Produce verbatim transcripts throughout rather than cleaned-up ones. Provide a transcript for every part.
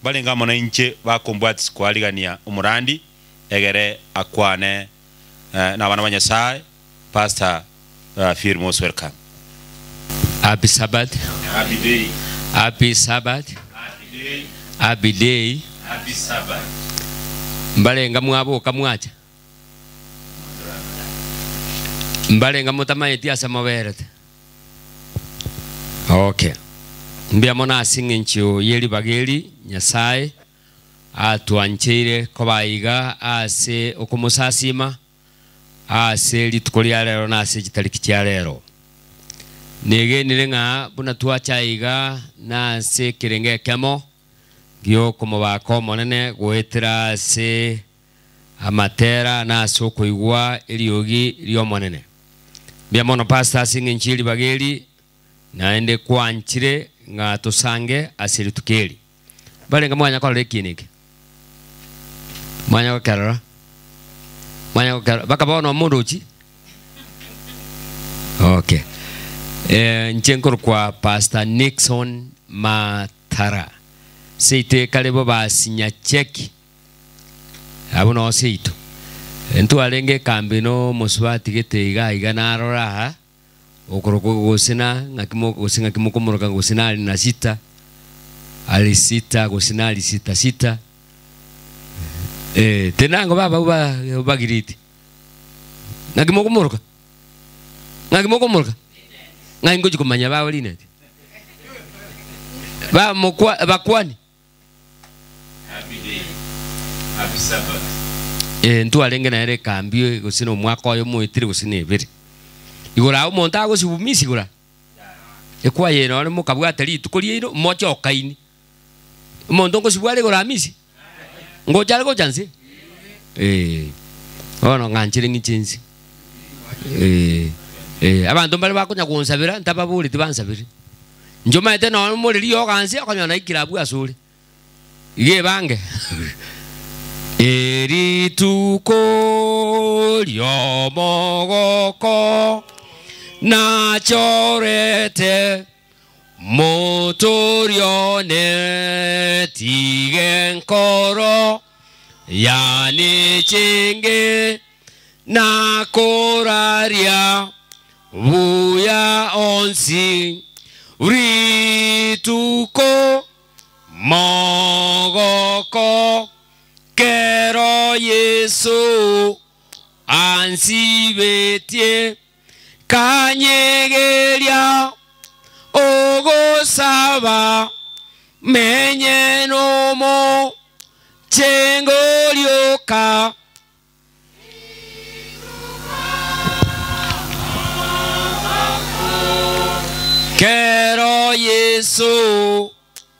balinga mona inche bakombwati squaligania umurandi egere akwane uh, na bana banyasai. Pastor uh, feel most welcome. Happy Sabbath. Happy day. Happy Sabbath. Happy day. Happy day. Happy Sabbath. Mbalenga mwabo kamwacha. Mbalenga mutamaiti asa mawerete. Okay. Mbia mona asinge nchio yeli bageli Nyasaye atuanchire kobaiga ase okumusasima ase litukolia lero na ase kitariki kya lero. Nege nirenga buna tuachaiga na ase kirenge kemo gyo komobako monene gwetera ase amatera na ase okoigwa eliogi lyo monene. Mbia mono pastor asinge nchili bageli naende kwanchire nga tusange asiri tukeli. Balenga mwanya kwa lekinike. Mwanya kwa karara. Mwanya kwa karara. Baka bawa no mundu uchi? Okay. Eh, nchenkuru kwa Pastor Nixon Matara. Seite kalebo ba sinya cheki. Abu no seito. Entu alenge kambino muswati gete iga iga narora ha. Okoroko gosina ngakimo gosinga kimokomoroka gosina ali na sita ali sita gosina ali sita sita eh tenango baba uba bagiriti ngakimokomoroka ngakimokomoroka ngaingo jikomanya bawe linete ba mokwa bakwani. Happy day. Happy Sabbath. Eh ntu alenge na ere kambio gosina omwaka oyo moitire gosina ebere igora umonta go sibumisi gora ekwa yeno ne mukabwata li tukolie ino mocho kaini umonto ngo sibwale gora misi ngo jale go janse eh ono nganchire ngichenzi eh eh abantu bali bakunya kunsabira ntababuli tibansabire njoma ete no muri liyo kanse akanyona ikirabu asule iye bange eri tuko lyo mogoko na chorete motorione tigenkoro yani chinge na koraria buya onsi rituko mogoko kero Yesu ansibetie kanyegeria ogosaba menye nomo chengolioka kero Yesu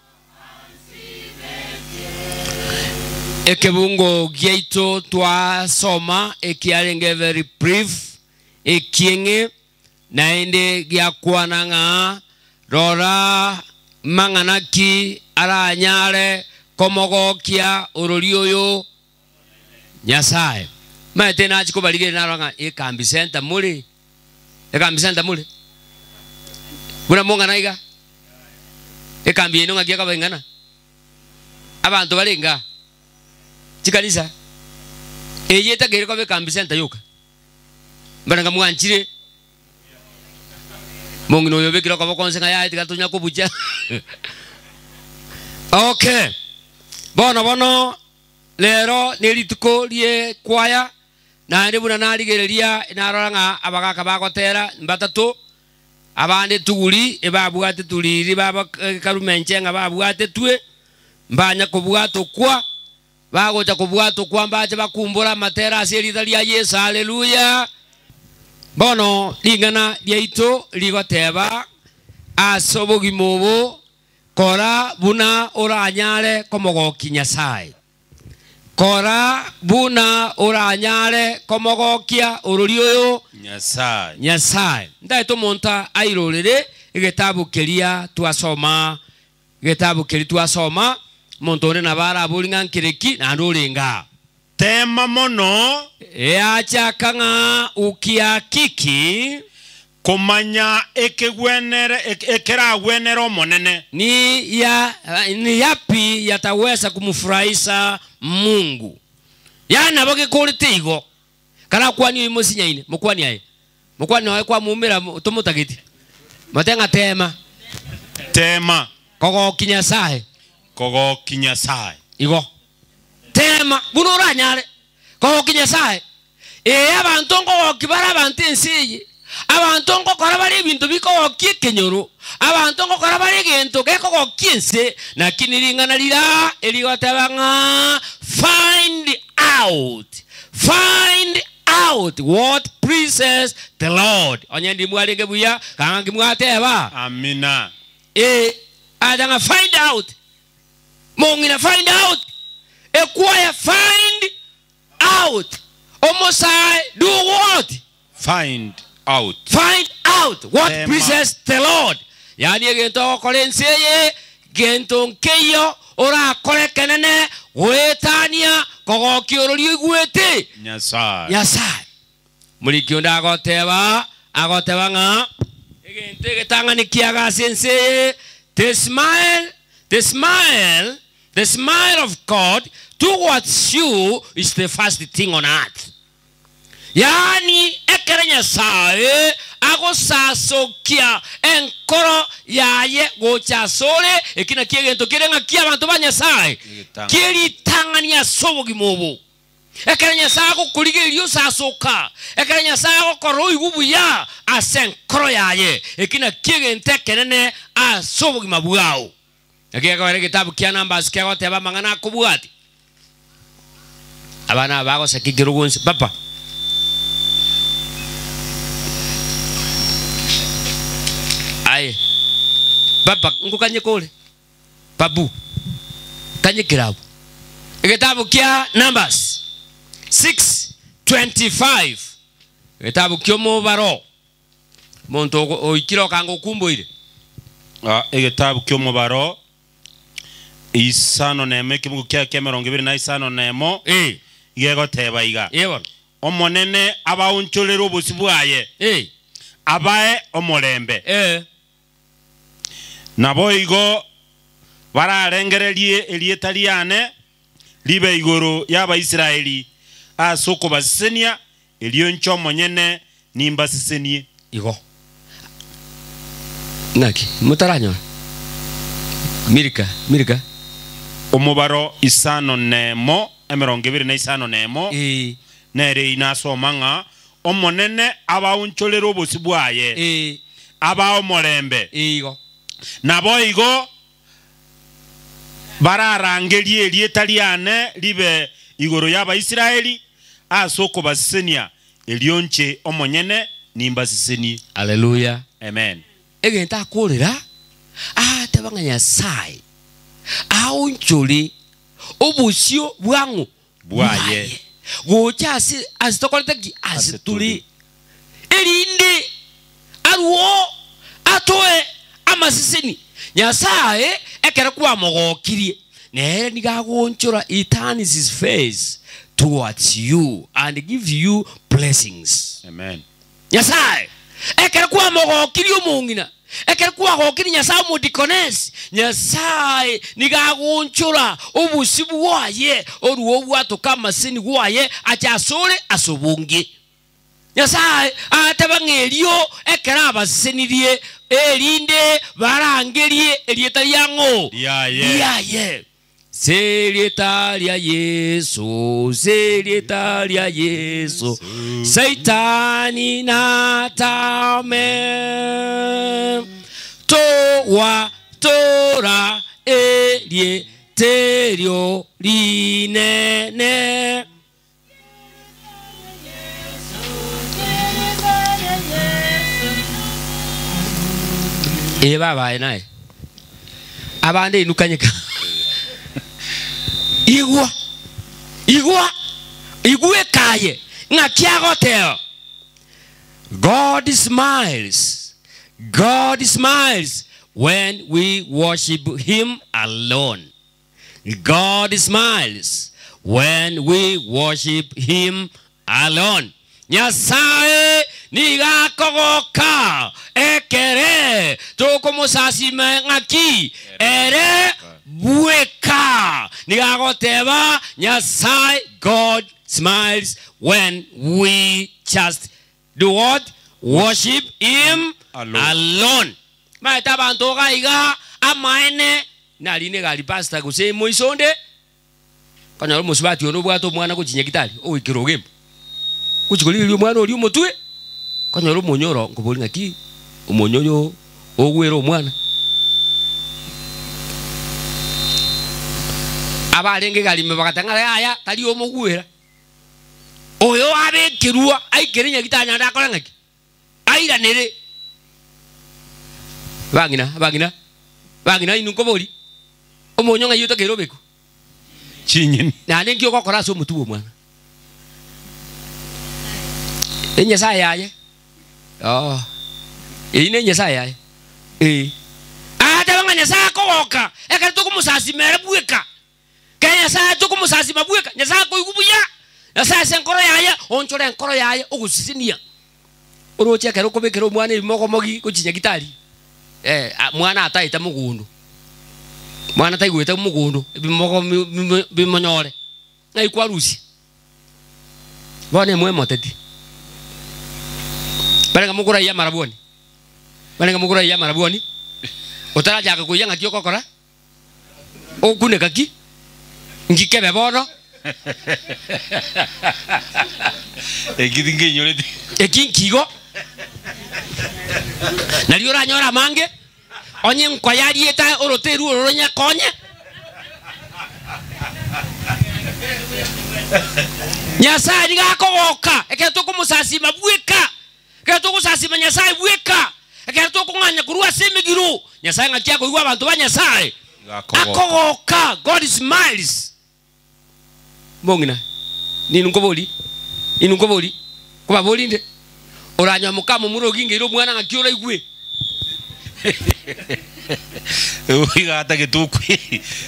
ekebungo gyeito twa soma ekiarenge very brief ekienge naende gya kwananga rora manganaki aranyare komogokia urulioyo Nyasaye mate na chiko balige naranga ekambi center muri ekambi center muri buna monga naiga ekambi eno ngagia kabengana abantu balinga chikalisa eyeta gere kwa ekambi center yoka baranga mwanchire Mungu no yobekira kwa konse nga yaiti gatunya kubucha. Okay. Bono bono lero nelituko lie kwaya na ndi buna naligereria naroranga abagaka bagotera mbatatu abande tuguri ebabwate tuliri baba karumencenga babwate tue mbanya kubwato kwa bagocha kubwato kwa mbache bakumbura matera aserida lia Yesu. Haleluya. Bono lingana lyaito ligoteba asobogi mubo kora buna oranyare komogoki Nyasaye kora buna oranyare komogokia urulioyo Nyasaye Nyasaye ndaito monta airorere igetabu kelia twasoma igetabu keli twasoma montone nabara bulinga nkireki na ndolenga tema mono eacha kanga ukia kiki kumanya ekigwenere ekera gwenero monene ni ya ni yapi yataweza kumfurahisha Mungu. Yana boge kulitigo kana kwani imusinyaine mukwani aye mukwani wae kwa mumira tumutagiti matenga tema tema kogo kinyasaye kogo kinyasaye igo tema bunura nyare kogo kinyasaye e abantu ngo kibara abantu ensiye abantu ngo kora bari ibintu biko kikenyoro abantu ngo kora bari gento keko kinse na kiniringana lira eliwatabanga find out find out what pleases the Lord. Onyendi mwalege buya kangi mwateba amina e adanga find out mongina find out ekwaya find out omosai do what find out find out what Tema. pleases the Lord. Yani gento kolenseye gento nkeyo ora kole kenene wetania kogo kiorori gwete nyasai nyasai mulikyo ndagoteba agoteba nga egente getangani kiaga sense the smile the smile the smile of God towards you is the first thing on earth. Yani ekerenya sae ago sasokia enkoro yaye gocha sole ekina kiegento kirenga kia bantu banya sae kiri tangania sobogi mobo ekerenya sago kuligerio sasoka ekerenya sago koro igubu ya asenkoro yaye ekina kiegente kenene asobogi mabuao akiya kwa kitabu kia Numbers kia wote ba mangana kubuati abana bago sekigirugunsi papa ai papa ngukanye kole babu kanye kirabu kitabu kia Numbers six twenty-five kitabu kyo mubaro muntu oikiro kango kumboire ah egitabu kyo mubaro isano neme kimugu kya kemerongo ibiri na isano nemo eh yego teba iga ewa omonene abaunchulero obusibwaye eh abae omolembe eh nabo igo bararengererie elieta liane libe igoro yaba Israeli asoko basenia elio ncho monyene nimba sisenie igo naki mutaranyo mirika mirika omubaro isano nemo emerongo ibiri na isano nemo eh nere inasomanga omonene abaunchulero obusibwaye eh aba omolembe igo nabo igo bararangerie elieta liane libe igoro yaba Israeli asoko basenia elionche omonyene nimba sisenie. haleluya Amen. egenta akorera ate banganya sai aunchuli obusio bwangu Bwaye. gocha asi asitokolete asituli elinde aruo atoe amasisini nyasaye ekere kwa mogokirie ne nigagonchora he turns his face towards you and give you blessings. Amen. Nyasaye ekere kwa mogokirie omungina ekere kwa gokiri nyasaye mudikones nyasaye nigagonchora obusibu waye oruo bwato kama sini waye achasore asobungi nyasaye atabangerio ekere abasenirie elinde barangerie elieta yango Yaye. yaye serieta lya Yesu serieta lya Yesu Saitani natame towa tora elieterio linene eba bae nae abande inukanyeka igwa igwa igwe kaye ngakiagoteo God smiles God smiles when we worship him alone. God smiles when we worship him alone. Nyasaye nigakogoka ekere tukumusasime ng'aki ere bueka nigagoteba Nyasaye. God smiles when we just do what? Worship him alone, alone. Maeta bantu gaiga amaene naline gali pastor guse moisonde kanyaro musibati ono bwato mwana kuchinya gitari o ikiroge kuchikolilio mwana oli mutwe kanyaro monyoro ngoboli ngaki umonyoyo ogwero mwana abalenge gali mebakatangala aya tali omugwera oyo abekirwa aikirinya gitanya ndakora ngaki aira nere bangina bangina bangina inunkoboli omonyonga yuto kerobeko chinyini na nengyo kokora so mutuwo mwana enye sa yaye oh ine enye sa yaye eh ata banganya sa koka ekari to kumusasi mere bueka kanya sa to kumusasi mabueka nya sa ko igubuya na sa senkoro yaye onchore enkoro yaye ogusisinia oroche kero kobekero mwana imoko mogi kuchinya gitari eh mwana ataita mugundu mwana taigweta mugundu bimoko bimonyore na ikwarusi bone mwe moteti barenga mugura ya maraboni barenga mugura ya maraboni otaraja akakuyanga kyo kokora okune kaki ngikebe bono ekidinge nyoreti ekinkigo naliora nyora mange onye nkwa yarieta oroteru oronya konye Nyasaye gakogoka eketo kumusasi mabueka eketo kusasi Nyasaye bueka eketo kunganya kurua semigiru Nyasaye ngakia ko abantu ba Nyasaye akogoka. God smiles mongina ninu nkoboli inu nkoboli kuba bolinde oranya mukamo muroginge iro mwana ngakiora igwe uiga atagetukwi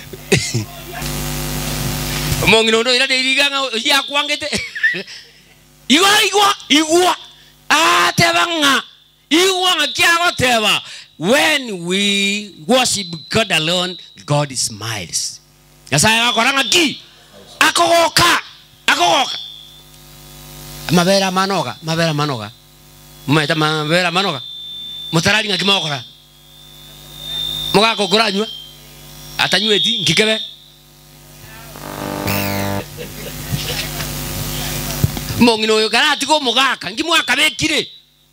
mongino ndo ira deiriga ya kwangete igwa igwa igwa atebanga igwa ngakiago teba. When we worship God alone, God smiles. Nyasaye akoranga ki akogoka akogoka mabera manoga mabera manoga mmaita mabera manoga mutarali ngakimokora mugako kuranywa atanyweti ngikebe mongino yo karati ko mugaka ngimwaka bekire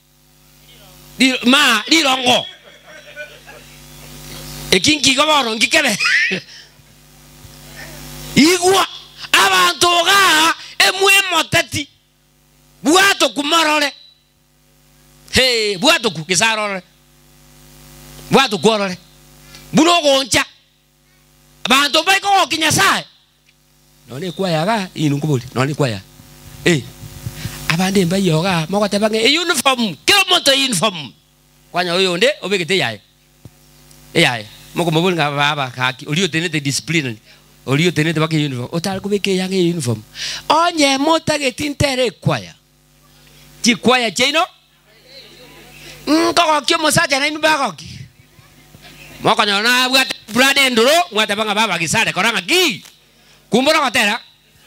ma lirongo ekinki goboro ngikebe igwa abantu ga emwe motati buato kumarore hey buato kukisarore buato gorore bunogoncha abantu baiko kinyasaye none kwa yaga inu kubuli none kwa ya eh abande mbayoga mokote bange e uniform kilo moto uniform kwanya oyonde obegete yaye yaye moko mobuli ngaba kaki oliyo tenete discipline oliyo tenete bake uniform otali kubeke yange uniform onye motage tintere kwaya ti kwaya chino ngoko kyo mosaja na inubako ki moko nyona bwa brade nduro mwata banga baba kisale koranga ki kumbura kotera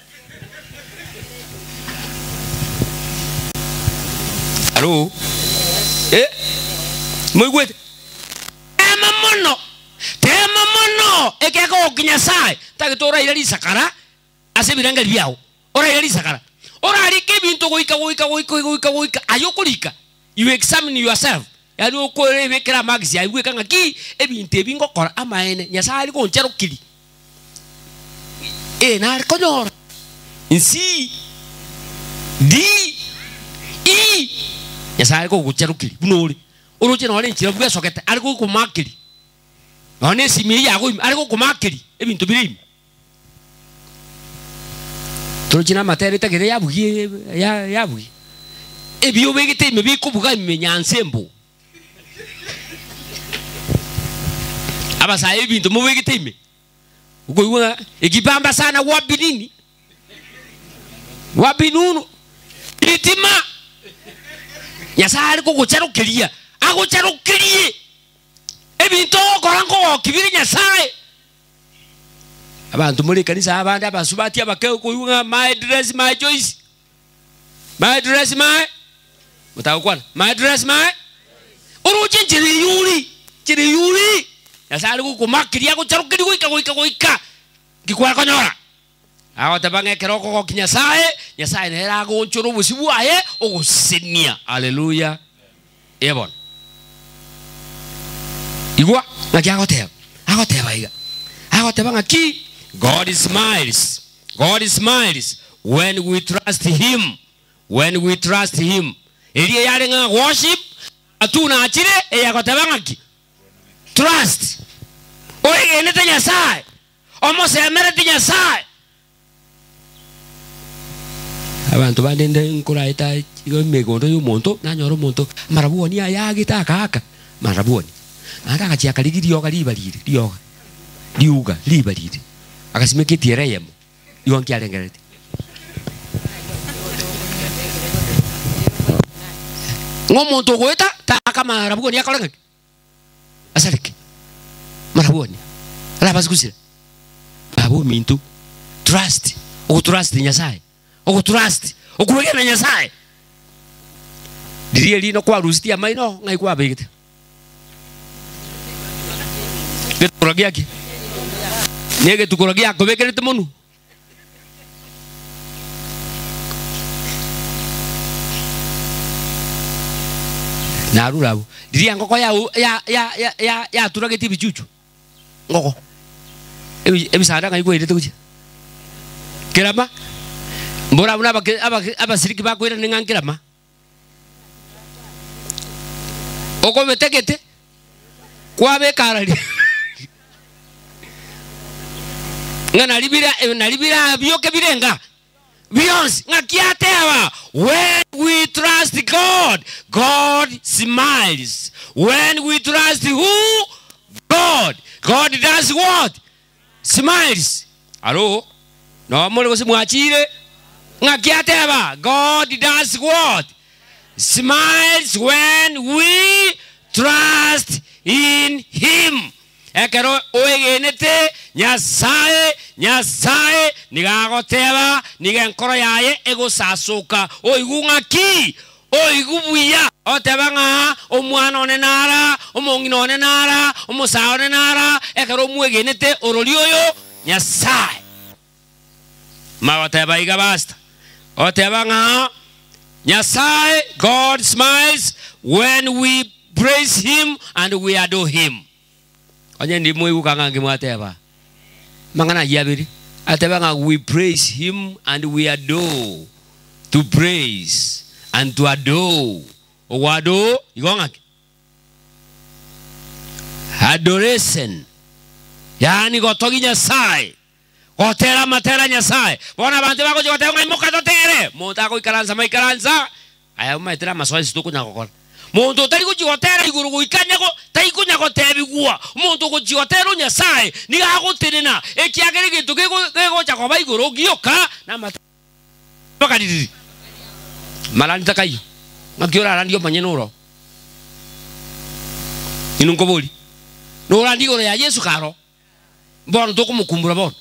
alo eh mwigwete tema mono tema mono ekeko kinyasaye tagitora ira lisakara asebiranga byao ora ira lisakara ora arike bintu goika goika goika goika goika ayokulika. You examine yourself yani okore bekera magisi ayigwe kanga ki ebintu ebingokora amaene Nyasaye ko nchero kili e na konyor insi di i Nyasaye ko guchero kili bunori oroche no le nchira bwa sokete ari ko kumakili none simi ya go ari ko kumakili ebintu birimi torojina matere tagere yabugie ya yabugie ebyo begete me bikubuga imenyansembo abasa ebintu mu begete me ugo iwa ekipamba sana wabinini wabinunu itima Nyasaye kugucherukiria agucherukirie ebintu korango kibiri Nyasaye abantu muri kanisa abandi abasubati abakeo kuyunga my dress my choice my dress my mutakwana my dress my uruji njiri yuri njiri yuri Nyasaye kukumakiria gucherukiria guika guika guika gikwara konyora aho tabange keroko ko Nyasaye Nyasaye nera gonchoro busibu aye ogusenia haleluya ebon igwa nakiagoteba agoteba iga agoteba ngaki God smiles God smiles when we trust him when we trust him eliye yale nga worship atuna achire eyagoteba ngaki trust oye nete Nyasaye omosemere ti Nyasaye abantu bandende nkuraita igo megondo y'umuntu nanyoro umuntu marabuoni ayagita akaka marabuoni Anda kachia kaligi dioga libalire dioga diuga libalire akasimeke tiereyemo yonki alengerete ngomuntu goeta taka marabuoni yakolenga asaleke marabuoni ala baskusira babu mintu trust o trust Nyasaye o trust o kuwekena Nyasaye dirie lino kwa rustia maino ngai kwa begete tukuragia ki nege tukuragia ko bekerete monu narurabo diria ngoko ya ya ya ya ya turageti bichuchu ngoko ebi ebisada ngai ko irete kuche kirama mbora buna aba abasiriki bakwira ningankirama oko betekete kwa bekarali ngana libira na libira byoke birenga beyonce ngakiatewa when we trust God God smiles when we trust who God God does what smiles alo no mole ko mwachire ngakiatewa God does what smiles when we trust in him ekero oegenete Nyasaye Nyasaye nigagoteba nigenkoro yaye egosasoka oigunga ki oigubuya otebanga omwana onenara omongino onenara omusa onenara ekero muegenete orori oyo Nyasaye mawateba iga basta otebanga Nyasaye God smiles when we praise him and we adore him onye ndi moyo kangange mwateba mangana yabiri atebanga we praise him and we adore to praise and to adore owado igonga adoration yani gotogi Nyasaye gotera matera Nyasaye bona bantu bako jotera ngai mukadotere monta ko ikaranza maikaranza aya maitera maswali situkunya kokora muntu tari kujigotera iguru guikanyako tari kunyako tebigua muntu kujigotera Nyasaye niga gutirina ekiagere gitu gego chako baiguru gioka na mataka didi malani takai ngakiora randio manyenuro inunko boli no randio ya Yesu karo bon to kumukumbura bon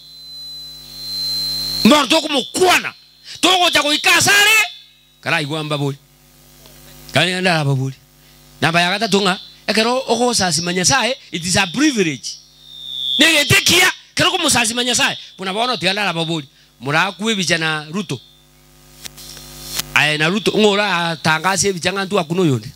bon to kumukwana to chako ikasare kara igwamba boli kaya ndara babuli namba ya katatunga ekero oko sasima Nyasaye it is a privilege nege tekia kero ko musasima Nyasaye puna bono tiala babuli mura kuwe bijana Ruto aye na Ruto ngora tangase bijanga ntu akuno yonde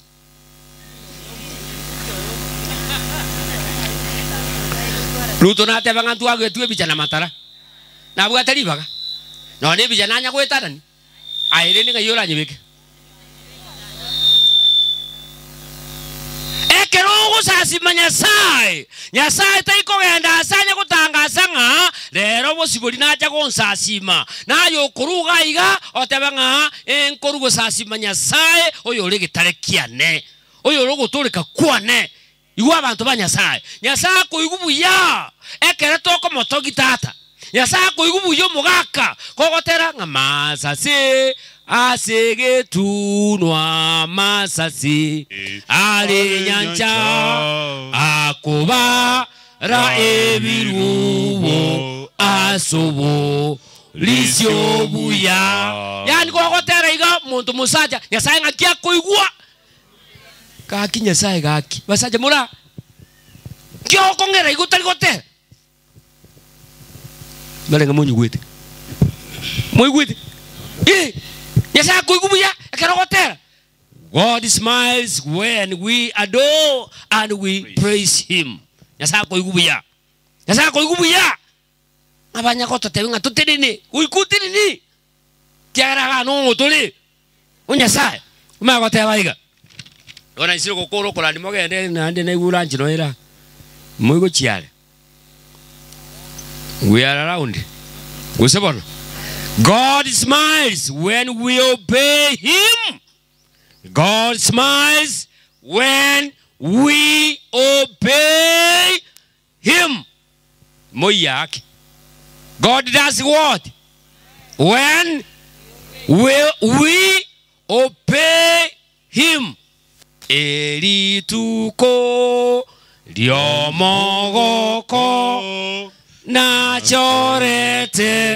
Ruto na tebanga ntu agwe tuwe bijana matara na buga talibaga no ne bijana nya kwetarani aye ne ngayora nyebeke kerogo sasima Nyasaye Nyasaye taiko genda asanya kutangaza nga lero bosiboli naja konsasima nayo kuruga iga otebanga enkorugo sasima Nyasaye oyo legitare kiane oyo rogo toleka kwane iwa abantu ba Nyasaye Nyasaye ko igubuya ekere toko motogi tata Nyasaye koigubuyo mugaka kogotera nga masasi asegetunwa masasi ali nyanja akoba ra ebirubo asobo lisyo buya yani kogotera iga muntu musaja Nyasaye ngakia koigwa kaki Nyasaye gaki basaja mura kyo kongera igutari gotera malenga munyu gwete moy gwete eh Nyasaye koigubuya ekerogotera. God smiles when we adore and we praise him. Nyasaye koigubuya Nyasaye koigubuya abanya ko totebenga tutirini uikutirini tiara no motole Nyasaye uma goteba iga ona isiro kokoro korani mogende nande na igura njino era moigo chiale we are around usebona. God smiles when we obey him. God smiles when we obey him. Moyak. God does what? When we, we obey him. Erituko liomogoko na chorete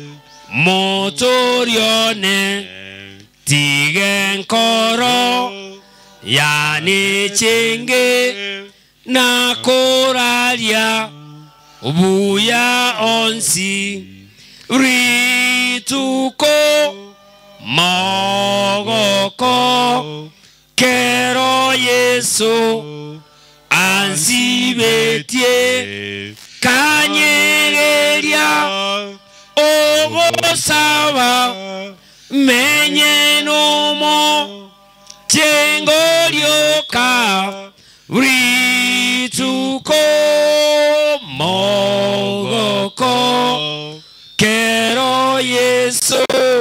motorione tigen koro yani chinge na koralia buya onsi rituko mogoko kero Yesu ansibetie kanyegeria ogo sawa menye nomo tengorioka rituko mogoko kero Yesu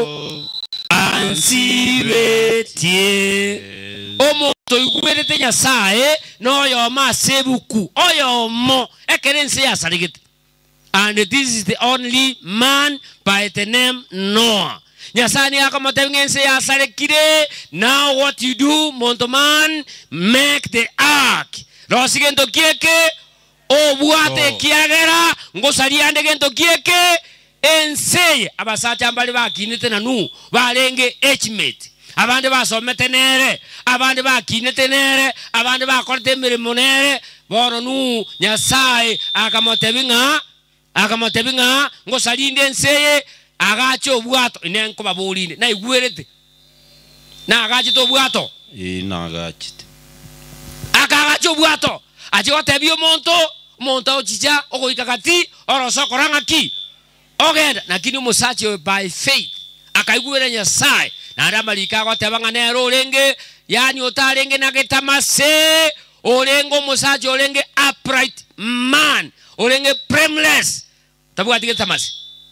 ansibetie omonto iguberete Nyasaye no yo masebuku oyo mo ekerense yasarigite. And this is the only man by the name Noah. Nyasani akamotengense ya sarekire. Now what you do, montoman, make the ark. Rosigento kieke, o buate kiagera, ngosariande gento kieke, enseye. Abasacha mbali ba kinete na nu, balenge echmate. Abande ba somete nere, abande ba kinete nere, abande ba korte mirimonere, bono nu, Nyasaye akamotenga. Akamotebinga ngosalinde nseye agacho bwato inenko babolinde na igwerete na agacho to bwato ina agachite akagacho bwato aje otebio monto monto chicha ogoikakati oroso koranga ki ogenda nakini musachi by faith akaigwera Nyasaye na ndamalika gotebanga nero olenge yani otalenge nagetamase olengo musachi olenge upright man olenge blameless tabuati getamasi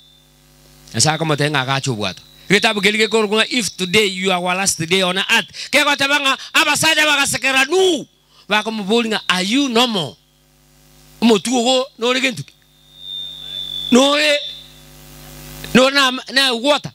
asa kama tenga agacho bwato kitabu gelige korunga if today you are our last day on earth kego tabanga abasaja bagasekera nu bakomubulinga are you normal motugo no legentu no e no na na water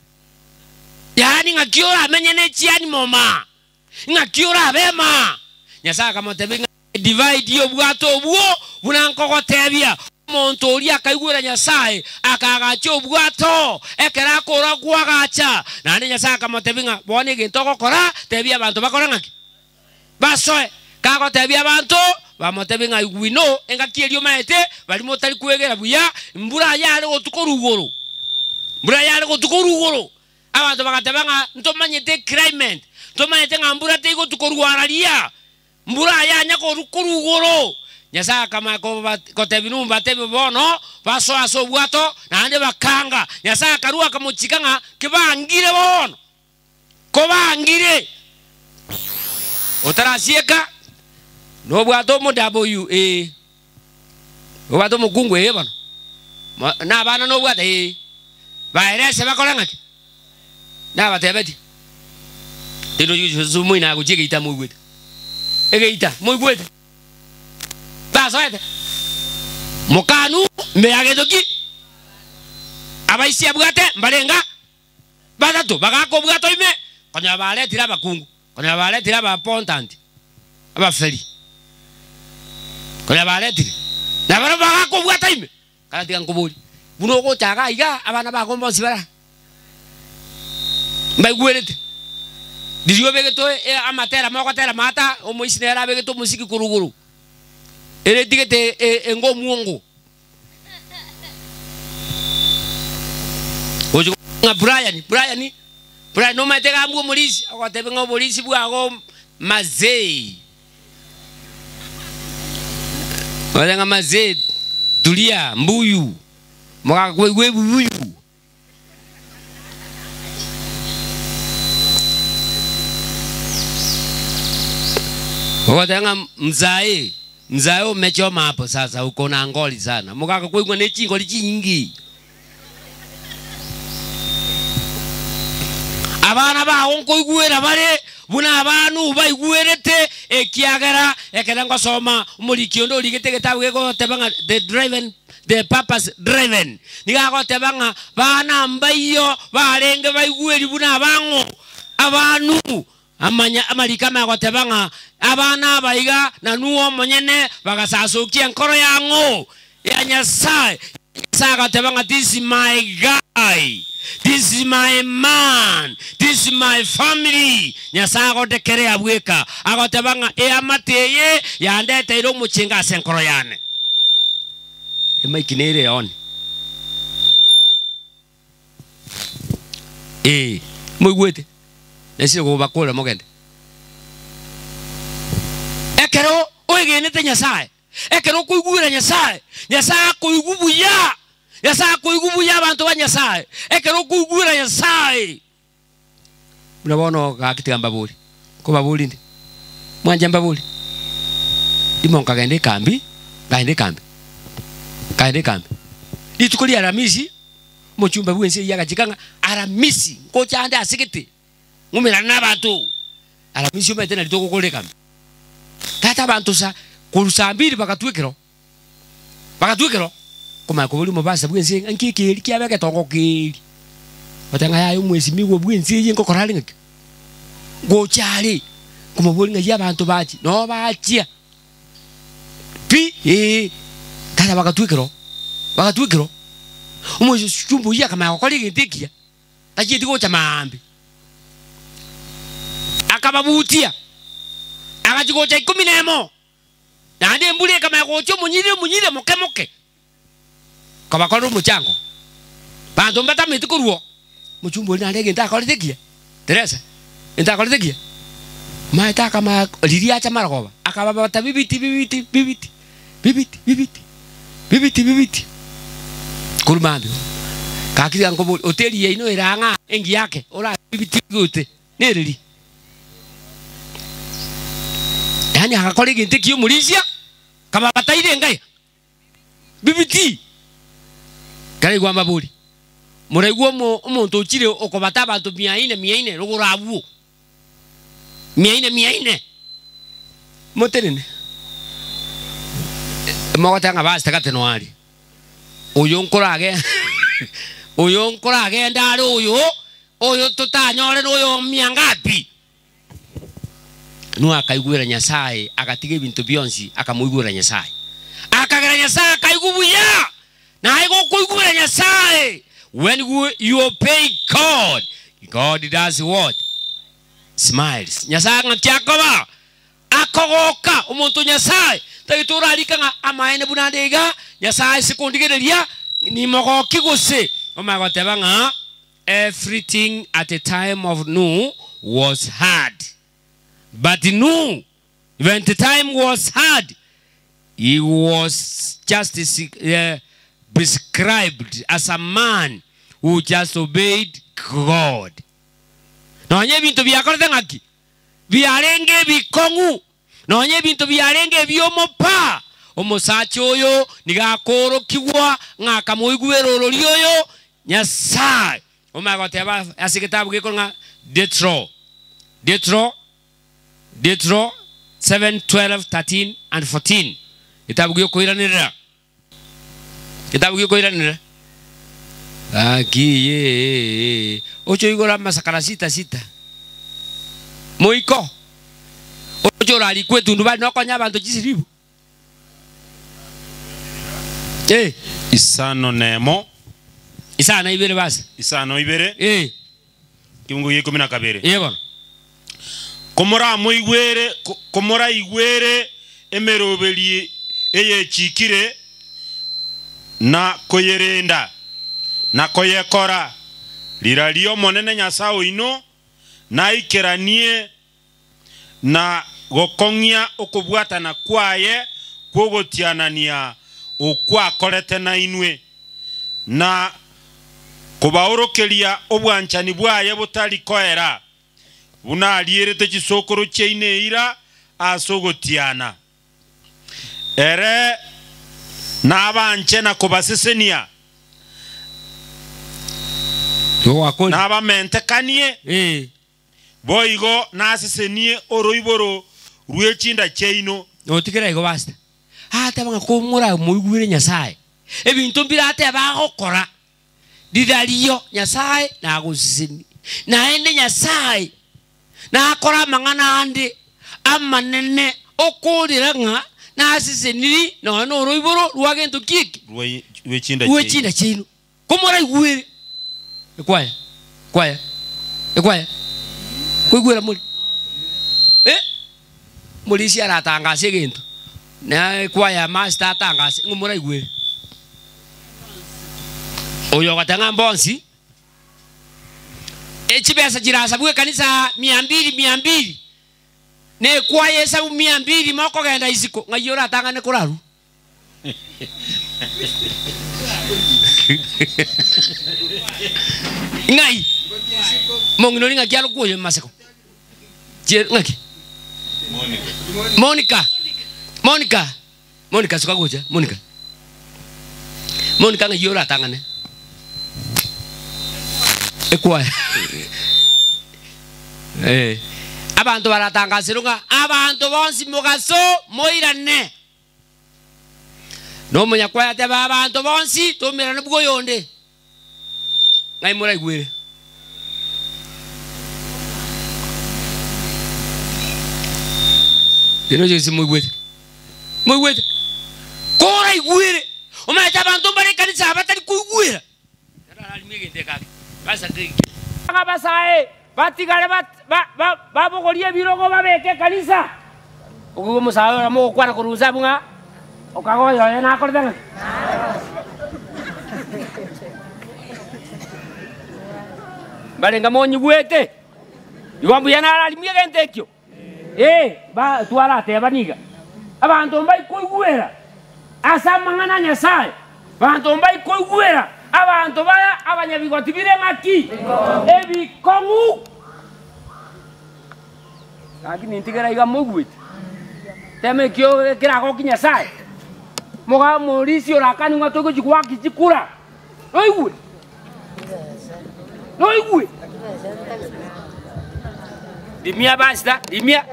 yani ngakiora menye ne chiani moma ngakiora bema Nyasaye kama tebinga divide yo bwato buo bunankoko tebia monto lia kaigura Nyasaye akagacho bwato ekera kora gwagacha na Nyasaye kama tebinga bone gintoko kora tebia bantu bakora ngaki basoe kago tebia bantu bamotebinga igwino engakierio maete bali motari kwegera buya mbura yale gotukorugoro mbura yale gotukorugoro abantu bakatebanga ntomanyete climate ntomanyete ngambura te gotukorugaralia mbura yanya korugoro Nyasaye kama ko tebinu batebe bono baso aso bwato na ande bakanga Nyasaye karua kamuchikanga kibangire bono ko bangire otarasieka no bwato mo w eh bwato mo kungwe eh bano na bana no bwato eh bairese bakolanga na batebeti tino yuzu muina kujige ita mugwete egeita mugwete basoete mukanu mbeage doki abaisi abwate mbalenga batatu bagako bwato ime konya baletira abakungu konya baletira abapontant abaferi konya baletira na baro bagako bwato ime kana tiga nkubuli buno ko chaga iga abana bagombo sibara mbaigwerete dirio begeto e amatera moko tera mata omoisinera begeto musiki kuruguru ere digete engo muongo ojo nga Brian Brian Brian no matega mbu molisi akwatebe ngo molisi bwago mazei wala nga mazei tulia mbuyu moka kwe buyu Wakatanga mzae mzae umechoma hapo sasa uko na ngoli sana mukaka kwe ne chingoli chingi abana ba onko igwera bare buna abantu baigwerete ekiagera ekelengo soma muri kiondo ligete getawe ko tebanga the driven the purpose driven niga tebanga bana mbayo barenge baigweri buna bango abantu amanya amarikama ko tebanga abana baiga na nuwo monyene bagasasukia nkoro yango ya Nyasaye saka tebanga this is my guy, this is my man, this is my family. Nyasaye ko tekere abweka agotebanga e amateye yandete iro muchinga senkoro yane emaikinere on eh mugwete nese go bakora mogende ekero oigenete Nyasaye ekero kuigura Nyasaye Nyasaye kuigubuya Nyasaye kuigubuya abantu ba Nyasaye ekero kuigura Nyasaye mnabono kakitiga mbabuli ko babuli ndi mwanja mbabuli imo kagende kambi kaende kambi kaende kambi litukuli aramisi mochumba bwense yakachikanga aramisi ko chande asikete ngumira nabantu aramisi umetena litoko kole kambi tata bantu sa kulusambiri bakatwikero bakatwikero koma ko buli mubasa bwense ankikeli kyabeke toko kili batanga yayo mwezi migo bwense yingo korali ngiki go chali kuma boli ngaji abantu bachi no bachia pi eh tata bakatwikero bakatwikero umwe chumbu ya kama akoli ngidikia tachi ndiko cha maambi akababutia akachiko cha kumi nemo nande mbule kama yakocho munyire munyire moke moke kaba kono muchango bantu mbata mitikuruo muchumbu nande ngenda akoli dikia Teresa enda akoli dikia maita kama liria cha marakoba akababa tabibiti bibiti bibiti bibiti bibiti bibiti bibiti kurumando kakiri ngo hoteli ye ino iranga engi yake ora bibiti gute nereri yani akakole ginte kiyo mulisia kama bataire ngai bibiti kale gwa mabuli muraigwo mo umuntu ukire okobata abantu mia ine mia ine rugurabu mia ine mia ine motenene mwatanga basta kateno ali uyo nkorage uyo nkorage ndari uyo uyo tutanyore uyo miangapi nu akaigwira Nyasaye akatige bintu byonsi akamuigwira Nyasaye akagera Nyasaye akaigubuya na aigo kuigwira Nyasaye. When you obey God, God does what? Smiles. Nyasaye ngatiakoba akogoka umuntu Nyasaye tagitura alikanga amaene bunandega Nyasaye sikundigereria ni mogoki gose omagotebanga everything at the time of Noah was hard, but Noah, when the time was hard, he was just uh, prescribed as a man who just obeyed God. Na nye bintu byakorete ngaki byarenge bikongu na nye bintu byarenge byomopa omusachi oyo nigakoro kiwa ngaka muigweroro lyoyo Nyasaye omagoteba asikitabu gikonga Detro Detro Detro seven, twelve, thirteen and fourteen kitabu gyo koiranira kitabu gyo koiranira Akiye ocho igora masakara sita sita moiko ocho rali kwetu nduba nokonya abantu kisiribu eh isano nemo isana ibere basi isano ibere eh kimungu ye kumi na kabiri eh bana komora moigwere komora igwere emerobeli eye chikire na koyerenda na koyekora liralio monene nyasao ino na ikeranie na gokongia okubwata na kwaye kwogotianania okwa korete na inwe na kubaorokeria obwanchani bwaye butali koera buna alierete chisokoro cheine ira asogotiana ere na abanche na kubasesenia na abamentekanie eh boigo nasesenie oroiboro ruechinda cheino otikira igo basta ate banga komura moigwire nyasaye ebintu mbirate bagokora didaliyo nyasaye na gusini na ende nyasaye na akora mangana ande amanene okurira nga na asiseni no no roiboro ruagento kiki ruechinda ruechinda cheino komura igwire ekwaya kwaya ekwaya kwigwira muri eh muri cia ratangase gintu na kwaya master atangase ngumura igwire oyo gatanga mbonsi echibesa jirasa bwe kanisa mia mbili mia mbili ne kwaya esa mia mbili moko genda isiko ngayora atanga ne kuraru ngai mongino ninga kialo kuyo maseko je ngaki Monica Monica Monica suka goja Monica Monica ngayora atanga ne ekwa eh abantu baratangasirunga abantu bonsi mugaso moirane no munya kwa ate abantu bonsi tumirane bwo yonde ngai mura igwire dino jesi mugwete mugwete kora igwire umata abantu bare kanisa abatari kuigwira era alimigende kake basa kiki ngabasae batigale bat babogolie birogo babeke kanisa ugo musawe ramo kwara kuruza bunga okagoyo yana akordanga balenga monyi gwete iwambu yana alimige ntekyo eh ba twala te baniga abantu mbai kuigwera asamangana nyasaye abantu mbai kuigwera abantu baya abanyabigoti bire ngaki ebikongu lakini ntigera iga mugwite teme kyo kira ko kinyasai moga morisi orakani ngatogo jikwa kijikura oigwe oigwe dimia basta dimia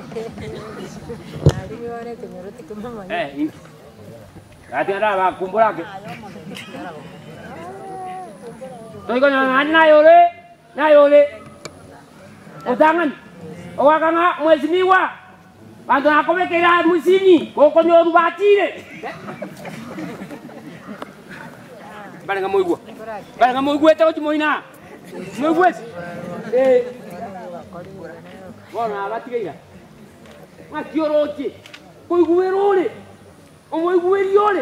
eh ati ada ba kumbura ke toiko na na yole na yole odangan owakanga mwezimiwa bantu nakomekera musini kokonyoru batire balanga moigwa balanga moigwa tawo timoina moigwa eh bona batigeira makioroche koigwerole omoigweriole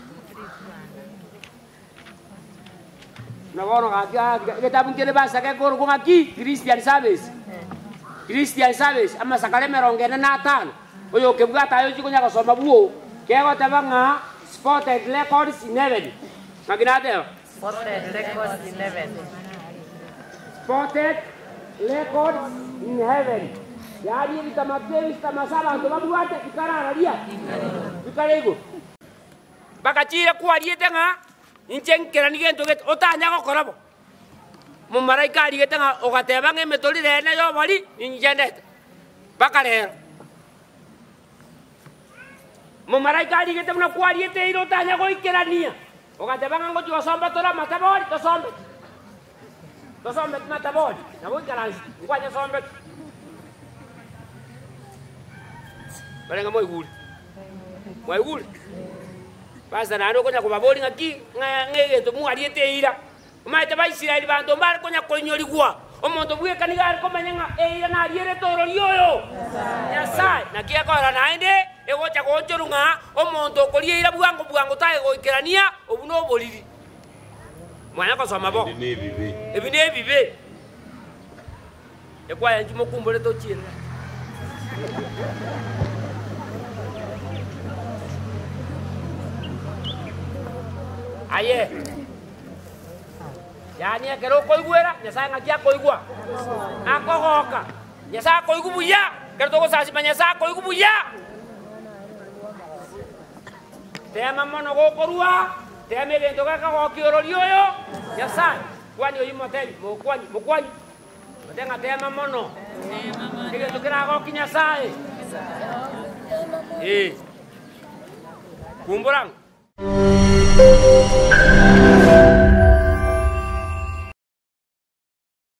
na bono ga kitabu kile basa ke koro ngaki Christian service Christian service ama sakale meronge na tano oyo kebwata ayo chikonya gosoma buo kego tabanga spotted records eleven maginate Spotted records eleven spotted records in heaven yari vitamateri vitamasaba ndo babwate ikarara lia ikarego bakachire kwariete nga inchenkera nigento get otanya gokorabo mu maraika ligete nga ogateba nge metoli rene yo bali injendete bakarero mu maraika ligete na kwariete iro tanya goikerania Ukatebanga ngo josombe tora matabori tosombe. Tosombe matabori. Na wikalansi ngwaje sombe. Balenga moyo guli. Moyo guli. Basa nano konya kubaboli ngaki ngege to mualiete ira. Umaite ba Israeli bantu mbali konya konyoligwa. Omuntu bwe kaniga ko manyanga eira na aliere toro lyoyo. Nyasaye na kia kora naende egocha konchorunga omuntu okoliera bwango bwango tae goikerania obuno oboliri. Mwana ko soma bo. Ebi nebibe. Ebi nebibe. Ekwaya njimo kumbole to chira. Aye. Yani akero koigwera, Nyasaye ngakia koigwa. Akogoka. Nyasaye koigu buya. Kerto ko sasi Nyasaye koigu buya. Tema mono go korua, tema evento kaka go kiorori oyo. Nyasaye, kwani oyi moteli, mo kwani, mo kwani. Matenga tema mono. Tema mono. Evento kira go ki Nyasaye. Eh. Kumburang.